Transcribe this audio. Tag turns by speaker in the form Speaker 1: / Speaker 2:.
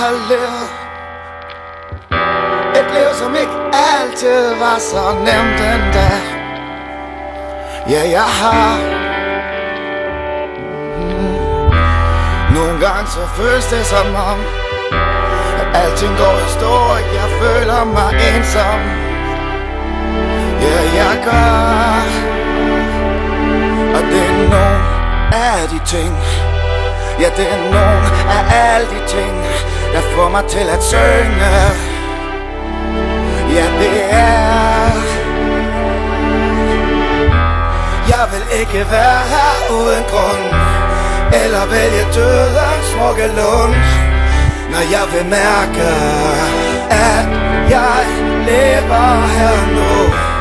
Speaker 1: har levet et liv, som ikke altid var så nemt endda. Ja, jeg har nogle gange så føles det som om at alting går i stå. Jeg føler mig ensom. Ja, jeg gør. Og det er nogle af de ting, ja, det er nogle af alle de ting, der får mig til at synge. Ja, det er. Jeg vil ikke være her uden grund, eller vælge dødens smukke lund, når jeg vil mærke, at jeg lever her nu.